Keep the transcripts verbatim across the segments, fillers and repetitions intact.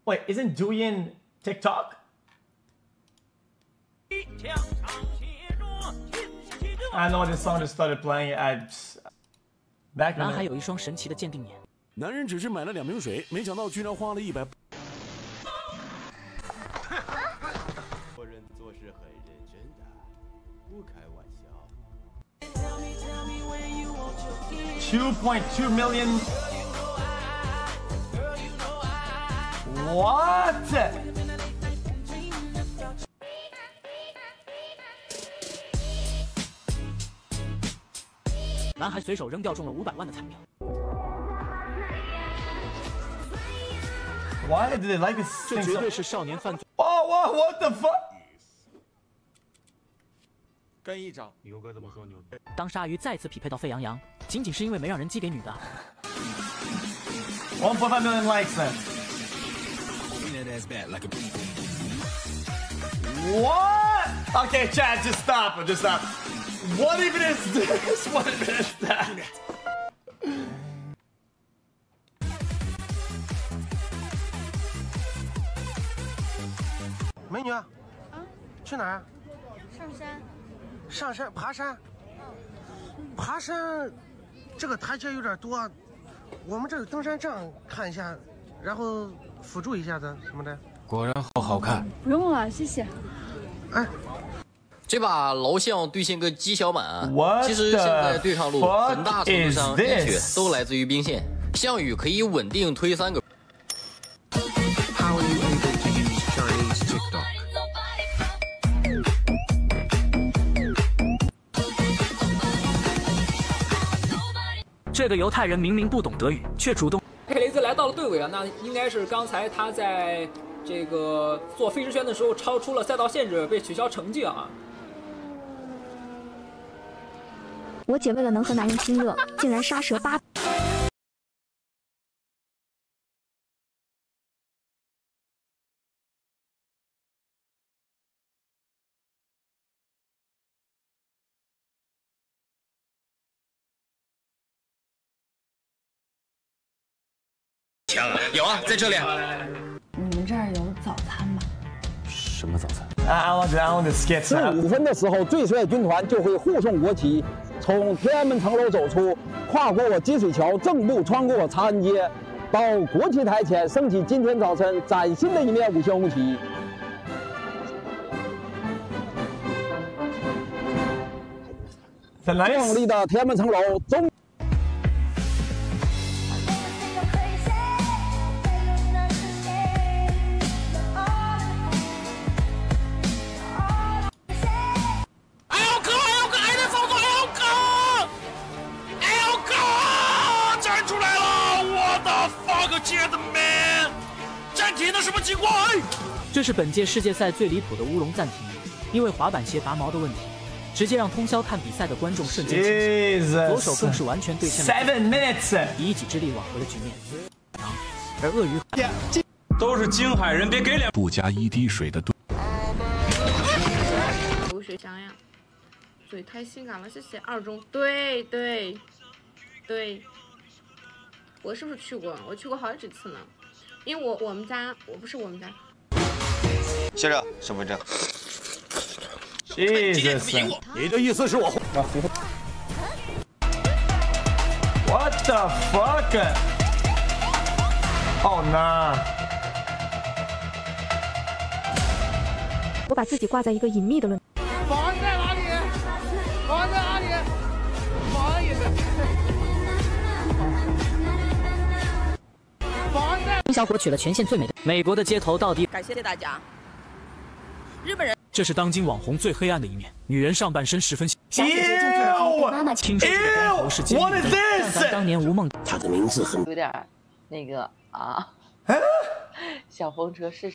Wait, isn't Douyin TikTok? I know this song just started playing. I back. 男孩有一双神奇的鉴定眼。 男人只是买了两瓶水，没想到居然花了一百。 做人做事很认真的，不开玩笑。 two point two million. What? 男孩随手扔掉中了五百万的彩票。 Why did they like this? 这绝对是少年犯罪。 Oh, what? What the fuck? 跟一张。 牛哥怎么说牛？ 当鲨鱼再次匹配到沸羊羊，仅仅是因为没让人寄给女的。 one point five million likes then. What? Okay, Chad, just stop. Just stop. What even is this? What even is that? 美女，啊，去哪儿？ 上山。 上山爬山。爬山，这个台阶有点多，我们这个登山杖看一下，然后辅助一下子什么的。 果然好好看。 不用了，谢谢。 哎。 这把老想兑现个纪晓满啊！ What 其实现在对抗路很大程度上 is 一血都来自于兵线，项羽可以稳定推三个。 How are you able to use Chinese TikTok? 这个犹太人明明不懂德语，却主动。 佩雷兹来到了队尾啊，那应该是刚才他在这个做飞驰圈的时候超出了赛道限制，被取消成绩啊。 我姐为了能和男人亲热，竟然杀蛇八。 枪啊，有啊，在这里。 你们这儿有早餐吗？ 什么早餐？ I want to, I want to skip. 十五分的时候，最帅军团就会护送国旗从天安门城楼走出，跨过积水桥，正步穿过长安街，到国旗台前升起今天早晨崭新的一面五星红旗。壮丽的天安门城楼终。 这是本届世界赛最离谱的乌龙暂停，因为滑板鞋拔毛的问题，直接让通宵看比赛的观众瞬间清醒，左手更是完全对称了，以一己之力挽回了局面。而鳄鱼都是京海人，别给脸！ 不加一滴水的炖。 流水香呀，嘴太性感了，谢谢二中。对对对，我是不是去过？我去过好几次呢。 因为我我们家我不是我们家， 校长身份证。 Jesus， 你的意思是我？ What the fuck? Oh no！ 我把自己挂在一个隐秘的论。 保安在哪里？保安在哪里？保安也在。 小伙取了全县最美的美国的街头到底。 感谢大家。日本人， 这是当今网红最黑暗的一面。女人上半身十分。 小姐姐正做了妈妈。 听说这个光头是监狱的，但凡当年吴梦， 她的名字很有点那个啊。小风车是。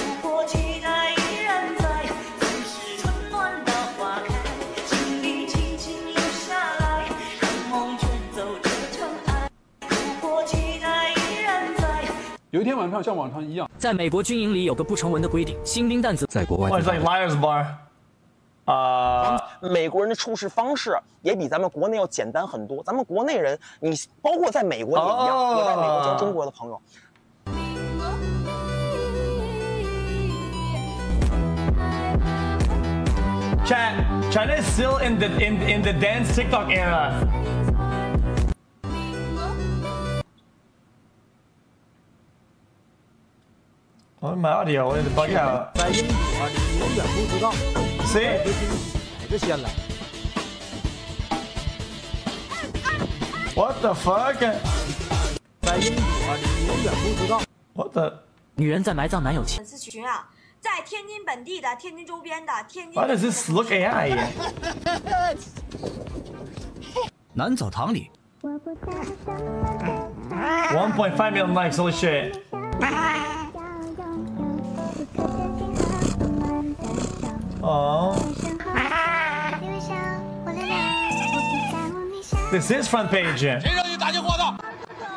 有一天晚上，像往常一样， 在美国军营里有个不成文的规定：新兵蛋子在国外。 It's like liars bar。啊， 美国人的处事方式也比咱们国内要简单很多。咱们国内人，你包括在美国也一样，也在美国交中国的朋友。 Chat, China is still in the in in the dance TikTok era. Oh, my audio is bug out. 在英语二零一五远不足道。 See? 哪个先来 What the fuck? 在英语二零一五远不足道。 What the? 女人在埋葬男友前。 粉丝群啊，在天津本地的、天津周边的、天津。 Why does this look A I? 男澡堂里。 one point five million likes. Holy shit. Oh. This is front page. 谁让你打电话的？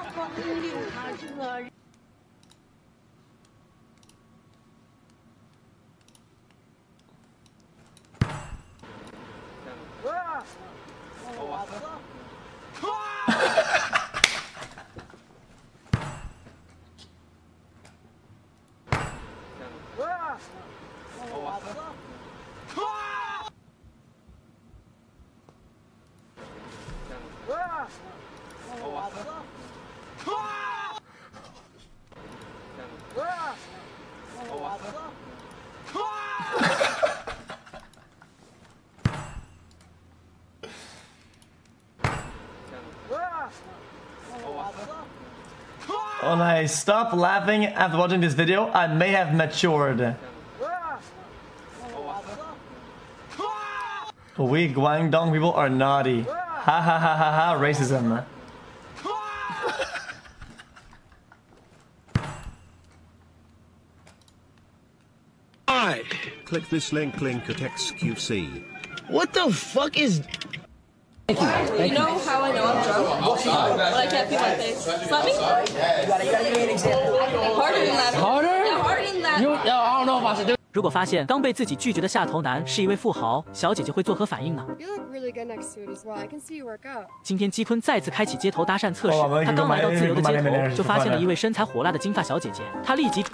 When I stop laughing after watching this video, I may have matured. We Guangdong people are naughty. Ha ha ha ha ha, racism. Hi. Click this link, link at X Q C. What the fuck is... You know how I know I'm drunk? But I can't feel my face. Slap me? You gotta, you gotta give me an example. Harder than that. Harder? Yeah, harder than that. You, I don't know if I should do. 如果发现刚被自己拒绝的下头男是一位富豪，小姐姐会作何反应呢？ You look really good next to it as well. I can see you work out. 今天基坤再次开启街头搭讪测试，他刚来到自由的街头，就发现了一位身材火辣的金发小姐姐，他立即。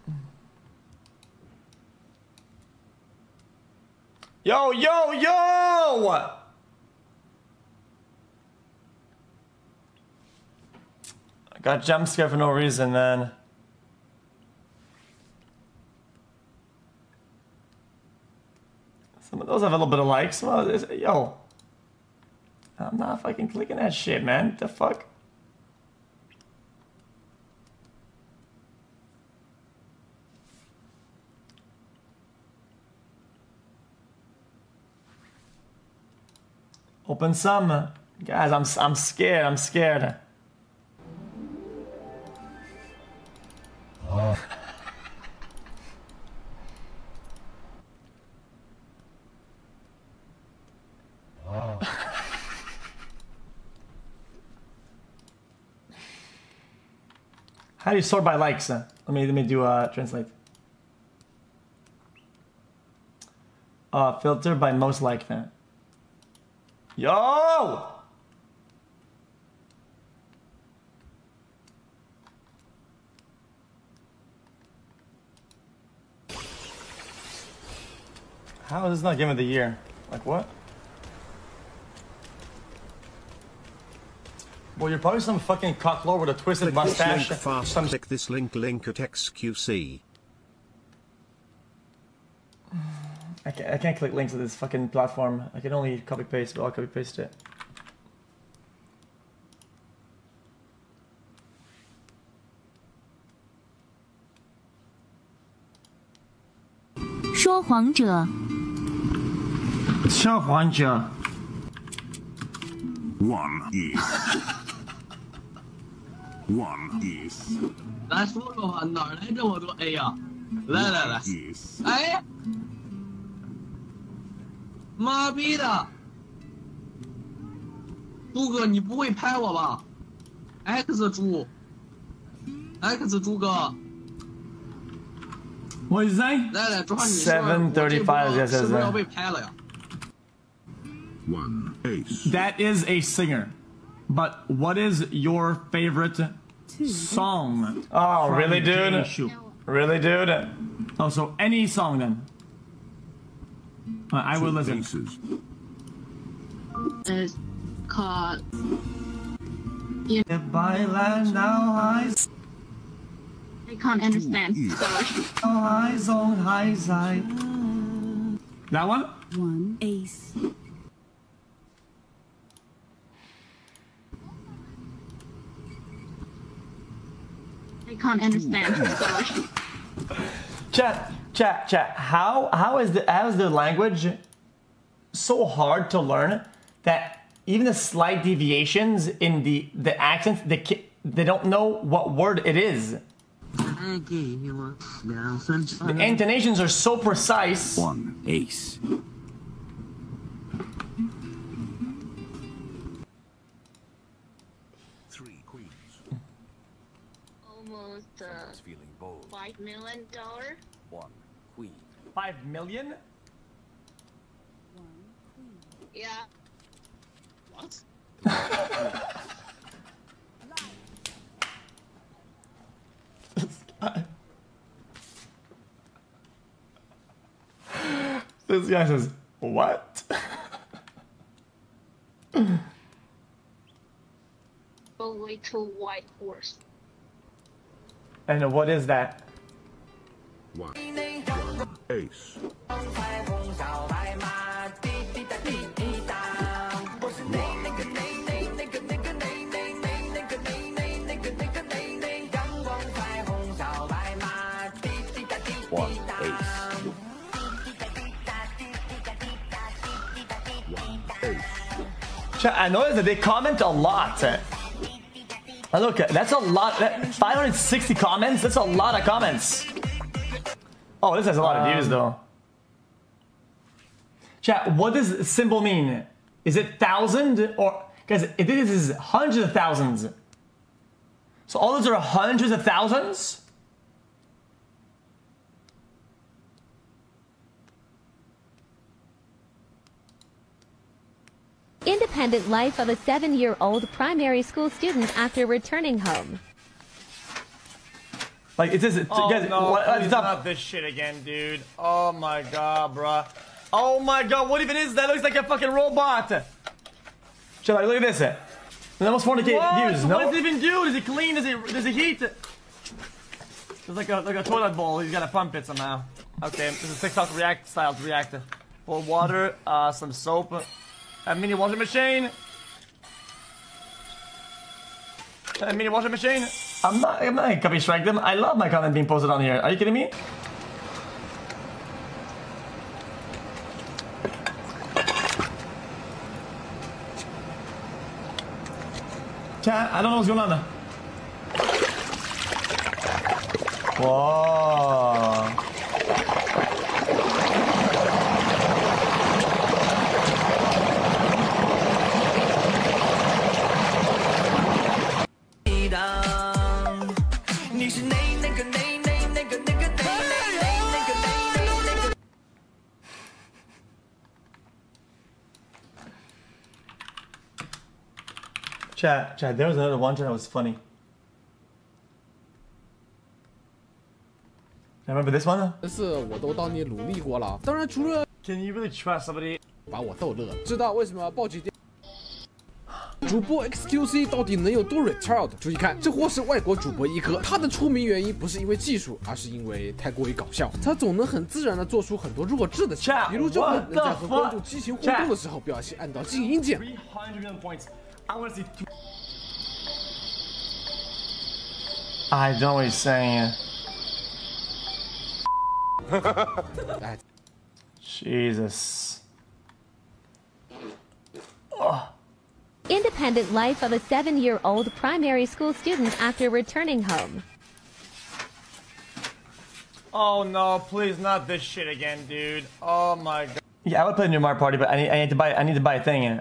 Yo, yo, yo! I got jump scared for no reason, man. Some of those have a little bit of likes. Well, yo. I'm not fucking clicking that shit, man. What the fuck? Open some. Guys, I'm I'm scared. I'm scared. Oh. Oh. How do you sort by likes? Uh, let me let me do uh translate. Uh, filter by most liked. Uh. Yo! How is this not given the year? Like what? Well, you're probably some fucking cocklord with a twisted Click mustache. This link fast. Some... Click this link link at X Q C. I can't, I can't click links to this fucking platform. I can only copy paste, but I'll copy paste it. One is. One is. 来说说吧，哪来这么多 A 呀？来来来，哎，妈逼的，猪哥你不会拍我吧 ？X 猪 ，X 猪哥。 What is that? 来来，桌上你说 Seven thirty-five. Yes, 是 yes, 不是要 yes. 被拍了呀？ One ace. That is a singer. But what is your favorite song? Oh, really, dude? Really, dude? Oh, so any song then? I will listen. It's called. By land now eyes. I can't understand. Sorry. Eyes on high side. That one? One ace. I can't understand. Sorry. Chat, chat, chat. How how is the how is the language so hard to learn that even the slight deviations in the the accents, they they don't know what word it is. The intonations are so precise. One ace. Three queens. Almost uh, five million dollar. One queen. Five million? Yeah. What? This guy says, what? A little white horse. And what is that? One. Ace. One ace. I noticed that they comment a lot. And look, that's a lot. That, five hundred sixty comments. That's a lot of comments. Oh, this has a lot of views, though. Chat, what does symbol mean? Is it thousand or guys? It this is hundreds of thousands. So all those are hundreds of thousands. Independent life of a seven-year-old primary school student after returning home. Like, it says, oh, guys, no, what, please not this shit again, dude. Oh my god, bruh. Oh my god, what even is that? It looks like a fucking robot. Shall I look at this? It almost four hundred K views. No. What does it even do? Does it clean? Does it does it heat? There's like a like a toilet bowl. He's gotta pump it somehow. Okay, this is TikTok React style reactor. Pour water, uh, some soap, a mini washing machine. A mini washing machine. I'm not. I'm not gonna copy strike them. I love my content being posted on here. Are you kidding me? Chat, I don't know what's going on now. Whoa. Chat, chat, there was another one that was funny. Remember this one? 这是我都当你努力过了。当然，除了 Can you really trust somebody 把我逗乐，知道为什么要报警电？主播 X Q C 到底能有多 retard？ 注意看，这货是外国主播一哥，他的出名原因不是因为技术，而是因为太过于搞笑。他总能很自然的做出很多弱智的行为，比如就能在和观众激情互动的时候，不小心按到静音键。 I don't know what he's saying. Jesus. Oh. Independent life of a seven-year-old primary school student after returning home. Oh no, please not this shit again, dude. Oh my god. Yeah, I would play New Mario Party, but I need, I need to buy I need to buy a thing in it.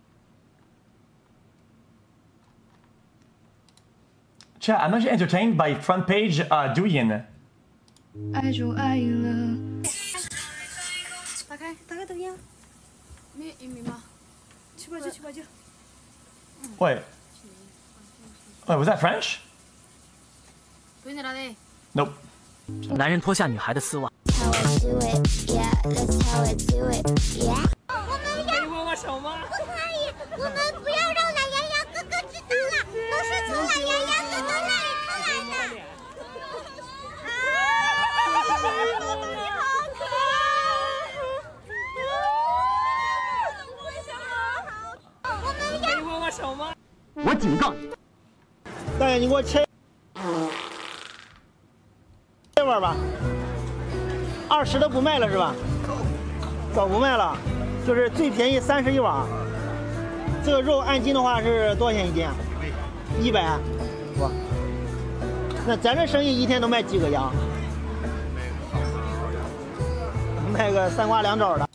Chat, I'm actually entertained by front page uh, Douyin. 爱就爱了。打开，打开抖音。没一米吗？去吧就去吧就。 Wait. Wait, was that French? Nope. 男人脱下女孩的丝袜。 how I do it. Yeah, that's how I do it. Yeah. 可以握握手吗？ 不可以，我们不要让懒羊羊哥哥知道了，都是从懒羊羊哥哥那里出来的。啊，你好可爱！我们可以握握手吗？ 我警告你， 大爷，你给我切这碗吧。二十的不卖了是吧？早不卖了，就是最便宜三十一碗。这个肉按斤的话是多少钱一斤啊？一百。哇，那咱这生意一天能卖几个羊？卖个三瓜两枣的。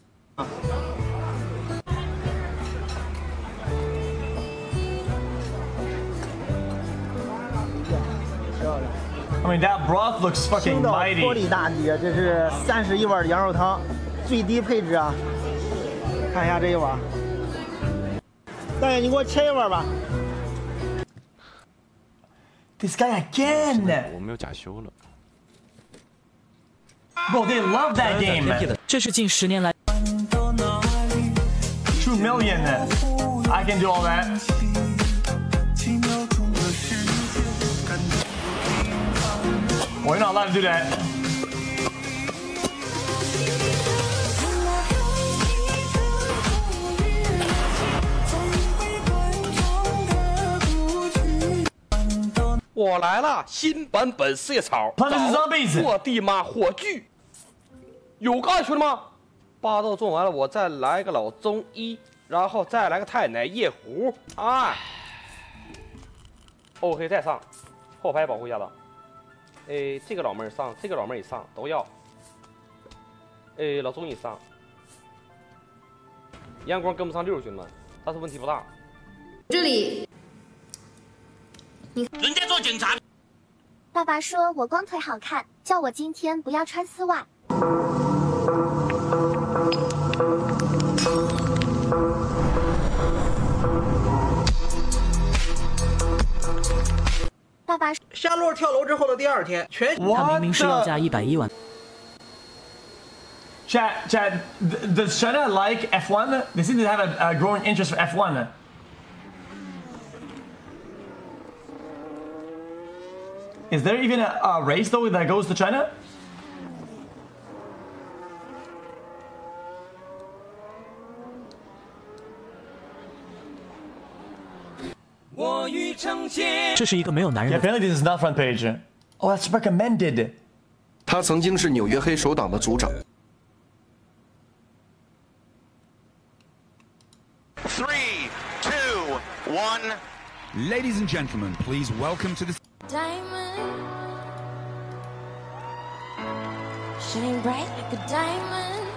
I mean, that broth looks fucking mighty. 玻璃大底，这是三十一碗羊肉汤，最低配置啊！看一下这一碗，大爷，你给我切一碗吧。 This guy again. 我没有假修了。 Bro, they love that game. 这是近十年来 Two million. I can do all that. 我 not allowed to do that. 我来了，新版本四叶草，我的妈，火炬！有刚学的吗？八道种完了，我再来个老中医，然后再来个太奶夜壶。哎 ，OK， 再上，后排保护一下子。 哎，这个老妹儿上，这个老妹儿也上，都要。哎，老钟也上。阳光跟不上六兄们，但是问题不大。 这里， 你人家做警察。爸爸说我光腿好看，叫我今天不要穿丝袜。爸爸下路跳楼之后的第二天，全他明明是要价一百一万。 Chad, Chad, does China like F one? They seem to have a, a growing interest for F one. Is there even a, a race though that goes to China? Yeah, apparently this is not front page. Oh, that's recommended. 他曾经是纽约黑手党的组长。 Three, two, one. Ladies and gentlemen, please welcome to the. Diamond, shining bright like a diamond.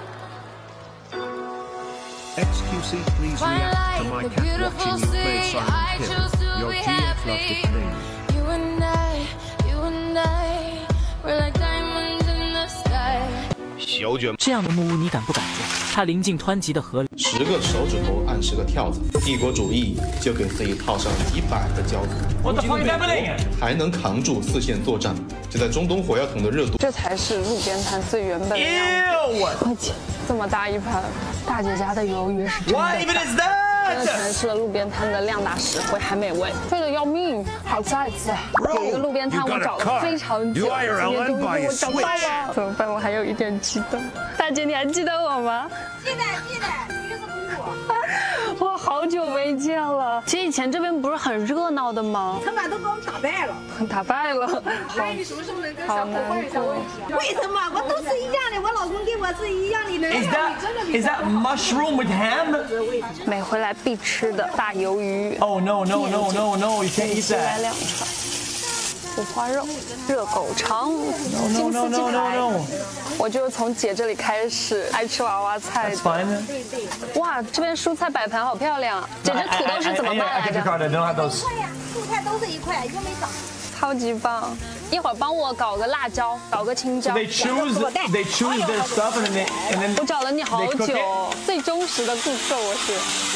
X Q C, please react to my cat watching you play Silent Hill. Your G F loved it clean. You and I, you and I, we're like diamonds in the sky. 小卷这样的木屋你敢不敢住？它临近湍急的河里， 十个手指头按十个跳子，帝国主义就给自己套上几百个胶子。如今的美国还能扛住四线作战，就在中东火药桶的热度。 这才是路边摊最原本的样子。快姐，这么大一盘，大姐家的鱿鱼是真的大。 真的诠释了路边摊的量大实惠还美味，贵的要命。好，下一次有一个路边摊我找了非常久，今天终于给我找到了。怎么办？我还有一点激动。大姐，你还记得我吗？ 记得记得，橘子公主。 哇，好久没见了。其实以前这边不是很热闹的吗？ 他们都把我打败了。 打败了。 所以你什么时候能跟小伙伴一下问题？为什么？我都是一样的，我老公跟我是一样的人。 Is that is that mushroom with ham? 每回来必吃的大鱿鱼。 Oh no no no no no! You can't eat that. 两串，五花肉、热狗肠、金丝鸡排。我就是从姐这里开始爱吃娃娃菜的。哇，这边蔬菜摆盘好漂亮。姐，这土豆是怎么卖来着？ 一块呀，蔬菜都是一块，又没涨。 超级棒！一会儿帮我搞个辣椒，搞个青椒。 They choose, they choose their stuff and then, and then 我找了你好久，最忠实的顾客我是。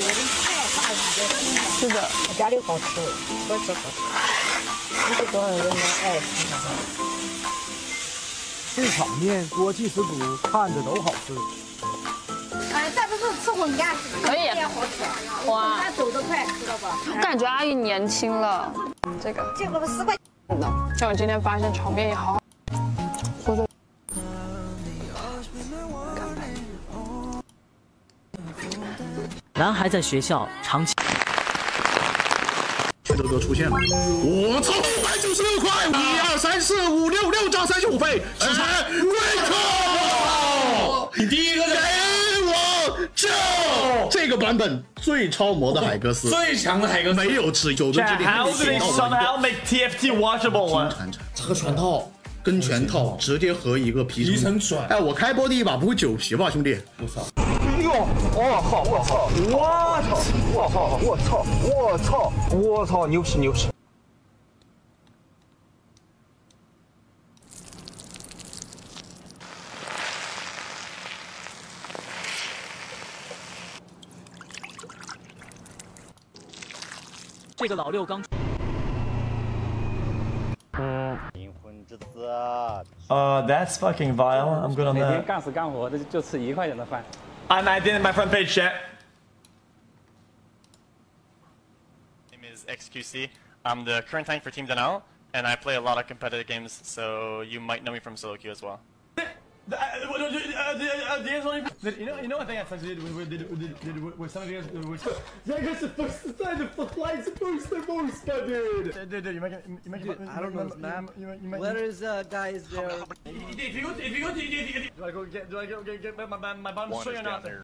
是的， 我家里好吃，好吃好吃，不是多少人能爱吃。 这场面锅气十足，看着都好吃。 哎，再不是吃混干， 可以， 也好吃。 哇， 它走得快，知道吧？ 感觉阿姨年轻了。这个这个十块。 像我今天发现炒面也好好，说说。 男孩在学校长期。 全都给我出现了！我操，五百九十六块！一二三四五六六张三十五费，吃成贵客！你第一个给我救！这个版本最超模的海格斯， 最强的海格斯， 没有吃九个之力。 How do they somehow make T F T watchable？ 这个拳套跟拳套直接合一个皮成拳。 哎，我开播第一把不会九皮吧，兄弟？我操！ 哎呦！我操！我操！我操！我操！我操！我操！我操！牛皮牛皮！ 这个老六刚。 嗯。灵魂之子。Uh, that's fucking vile. I'm good on that. 每天干死干活的就吃一块钱的饭。 I'm adding my front page chat. My name is X Q C. I'm the current tank for Team Danao, and I play a lot of competitive games, so you might know me from solo queue as well. You know, you know what thing I did with, did, did, did, with some of you guys. That guy's supposed to sign the flight supposed to boost, dude. Dude, dude, you make it. You make it. I don't know his map. Where is uh guys there? If you go, if you go, do I go get, do I go get, get my my my bottom string or not?